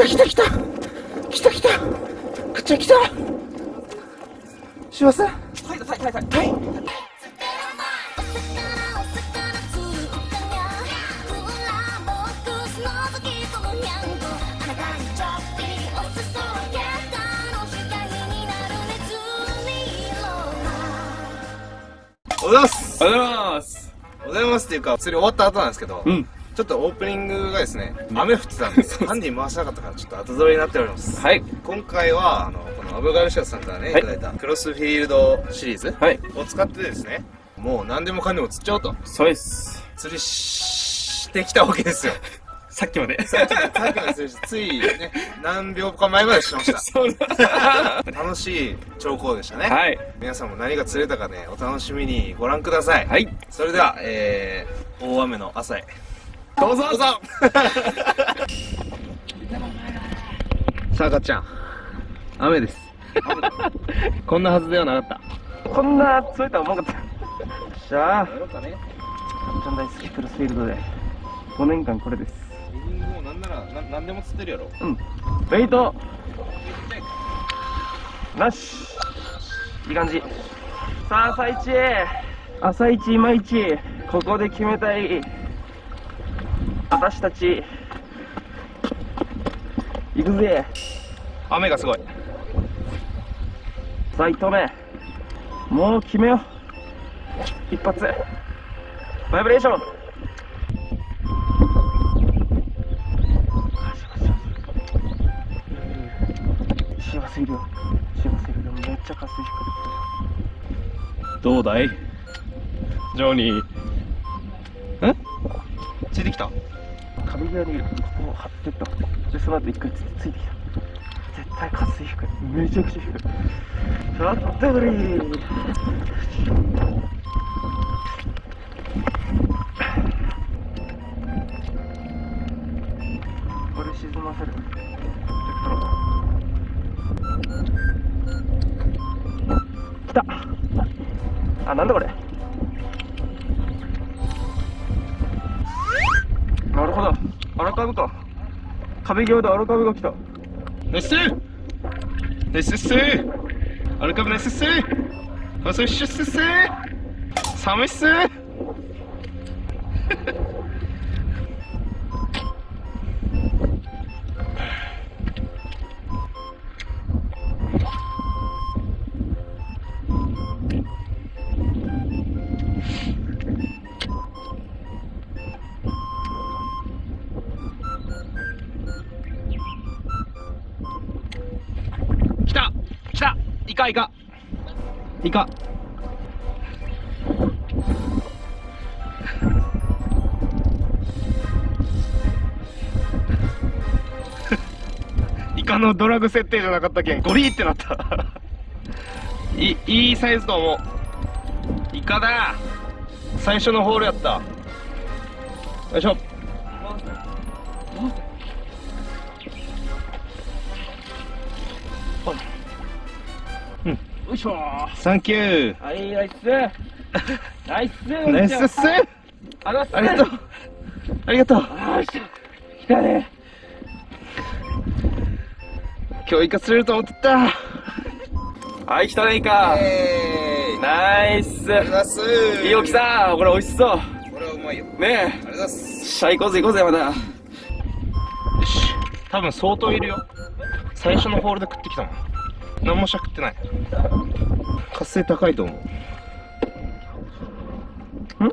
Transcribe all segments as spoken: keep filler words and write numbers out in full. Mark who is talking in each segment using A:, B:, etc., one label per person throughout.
A: た来た来た来た来たくっちゃん来た。幸せ。はいはいはいはいはい。おはようございます。
B: おはようございます。
A: おはようございますっていうか、釣り終わった後なんですけど、うん、ちょっとオープニングがですね、雨降ってたんで、ハンディ回しなかったからちょっと後取りになっております。はい。今回は、あの、このアブガルシアスさんからね、はい、いただいたクロスフィールドシリーズを使ってですね、もう何でもかんでも釣っちゃおうと。
B: そうです。
A: 釣りしてきたわけですよ。
B: さっきまで。
A: さっき、さっきまで釣りして、ついね、何秒か前までしました。そうだ。楽しい兆候でしたね。はい。皆さんも何が釣れたかね、お楽しみにご覧ください。はい。それでは、えー、大雨の朝へ。どうぞどうぞさあ、かっちゃん。雨です。こんなはずではなかった。
B: こんな釣れたらうまかった。よっしゃー。やろうかね。かっちゃん大好きクロスフィールドで。ごねんかんこれです。
A: もうなんならな何でも釣ってるやろ。
B: うん。ベイトなし。いい感じ。さあ朝一朝一今一ここで決めたい私たち行くぜ。
A: 雨がすごい。
B: さあ一投目もう決めよう。一発バイブレーション。幸せいるよ。幸せいるよ。めっちゃ加水低い。
A: どうだいジョニー。えついてきた。
B: 壁際にここを張ってった。でその後一回つついてきた。絶対加水低い。めちゃくちゃ低い。ちょっと無理。これ沈ませる。来た。あ、なんだこれ。なるほど。荒株か。壁際で荒株が来た。
A: ナイスナイスっす。荒株ナイスっす。細いっしょっすっす。寒いっす。来た来たイカイカイカイカのドラグ設定じゃなかったけんゴリーってなったいいいサイズと思う。イカだ。最初のホールやった。よいしょ。うん、よいしょー。サンキュー。
B: はい、ナイスナイス
A: ナイスっす。
B: ありがとう
A: ありがとう。
B: よっしゃ来たね。
A: 今日イカ釣れると思ってた。
B: はい、来たねイカ。ナイス。ありがとうございます。いい大きさ。これ美味しそう。
A: これはうまいよ。ね
B: え。あ
A: りがとうございます。
B: しゃ、行こうぜ行こうぜまた。よし。
A: 多分相当いるよ。最初のホールで食ってきたもん。何もしゃ食ってない。活性高いと思う。
B: ん？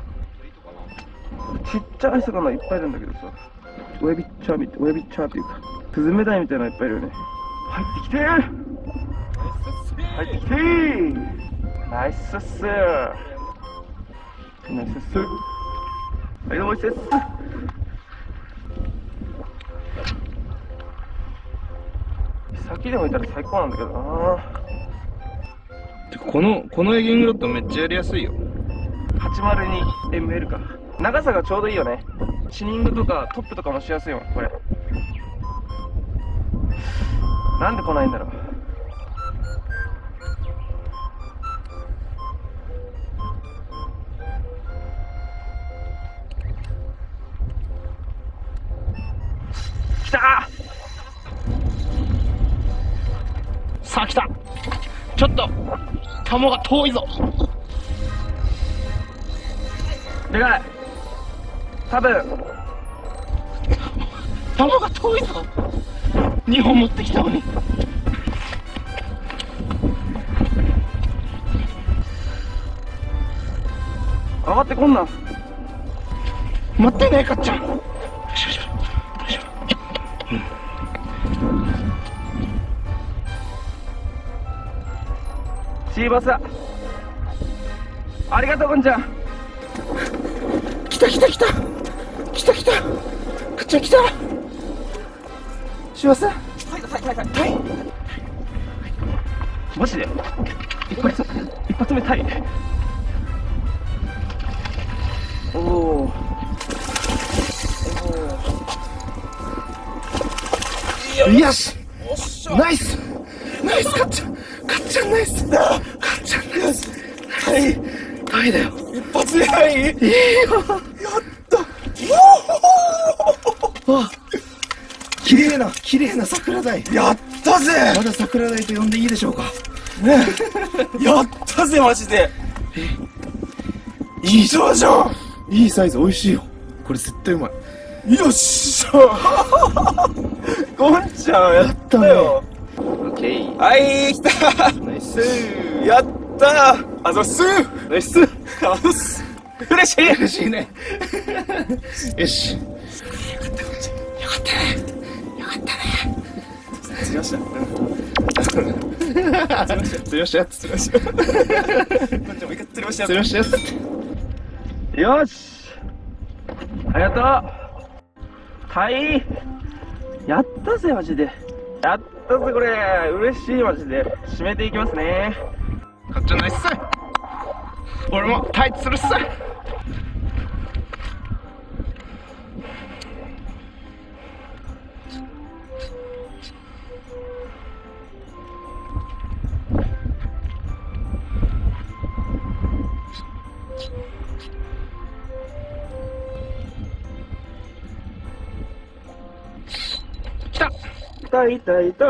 B: ちっちゃい魚いっぱいいるんだけどさ。親ビッチャーみたい、親ビッチャーっていうか、スズメダイみたいなのいっぱいいるよね。入ってきてー。入ってきてー。ナイスっすー。ナイスっす。はい、どうもいっすっす。先でもいたら最高なんだけどな。
A: このこのエギングロッドめっちゃやりやすいよ。
B: はちまるにエムエル か。長さがちょうどいいよね。シニングとかトップとかもしやすいもんこれ。なんで来ないんだろう。来たー。 さあ来た。ちょっとタモが遠いぞ。でかい。多分タモが遠いぞ。にほん持ってきたのに。上がってこんな。待ってねえかっちゃん。よいしょよいしょよいしょ。シーバスだ。ありがとうこんちゃん。来た来た来た来た来た。かっちゃん来た。シーバス。はいはいはいはいはい。マジで一発一発目タイ。おお。よし、ナイスナイス。かっちゃんかっちゃんナイス。かっちゃんナイス。タイタイだよ。一発目タイ。いいよ。やったあ、綺麗な綺麗な桜台。やったぜ。まだ桜台と呼んでいいでしょうかね。やったぜマジで。いいそうじゃん。いいサイズ。美味しいよこれ。絶対うまい。よっしゃゴンちゃんやったよ。オッケー。はい、来た。ナイス。やったー。あざっす。ナイス。あざっす。嬉しい。嬉しいね。よし。よかったゴンちゃん。よかったね。よかったね。釣りました。釣りました。釣りました。釣りました。ゴンちゃんもう一回釣りました。釣りました。よし。ありがとう。はい。やったぜマジで。やったぜこれ。嬉しいマジで。締めていきますね。かっちゃんナイス。俺もタイツするっす。来た来たいたいた。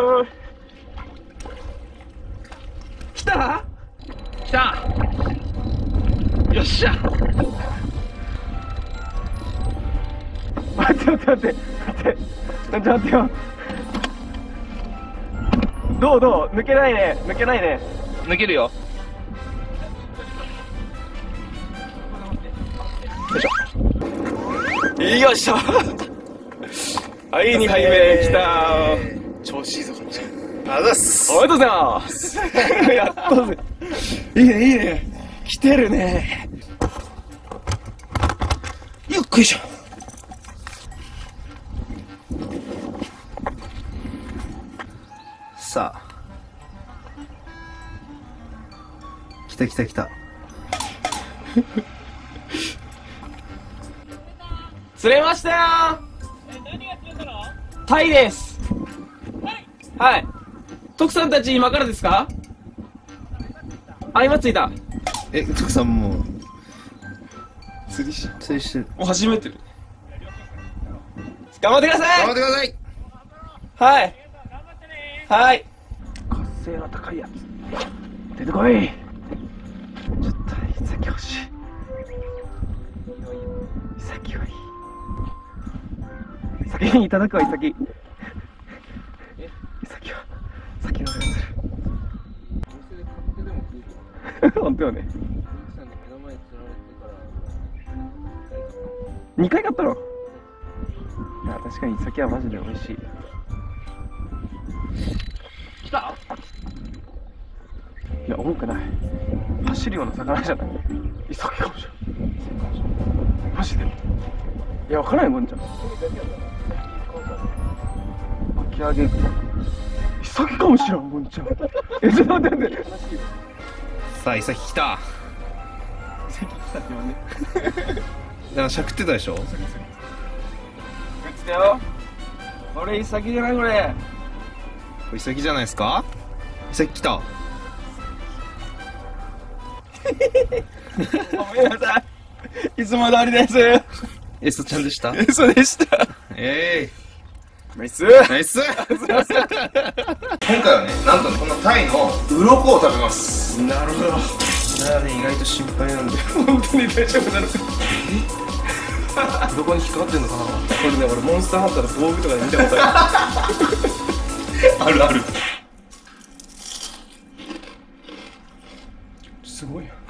B: 来た来た。よっしゃ。待って待って待って待って待って待ってよ。どうどう。抜けないね抜けないね。抜けるよ。よいしょよいしょ。はい、にはいめ来たー。調子いいぞこっち。あざっす。おめでとうございますやったぜ。いいねいいね。来てるね。よっこいしょ。さあ来た来た来た。釣れましたよー。タイです。はい。徳さんたち今からですか？あ、今着いた。え、徳さんもう釣りし釣りしてる。もう始めてる。頑張ってください。頑張ってください。はい。はい。活性の高いやつ出てこい。ちょっとイサキ欲しい。イサキはいい。先にいただくわ。イサキ。イサキは先の方がする。本当よね。にかい買ったの？いや確かにイサキはマジで美味しい。来た？いや重くない。走るような魚じゃない。イサキかもしれない。マジで。いや分からないもんじゃん。巻き上げイサキかもしれんもんちゃん。え、ちょっと待って待って。さあイサキ来た。イサキ来たって言わね。だからしゃくってたでしょ。しゃくってたよ。これイサキじゃないこれ。これイサキじゃないですか。イサキ来た。ごめんなさい。いつも通りです。エソちゃんでした。エソでした。えナイス
A: ナイス今回はね、なんとこのタイの鱗を食べます。
B: なるほど。これはね、意外と心配なんで本当に大丈夫なのかどこに引っかかってんのかな。これね、俺モンスターハンターの防具とかで見たことあるあるある。すごいな。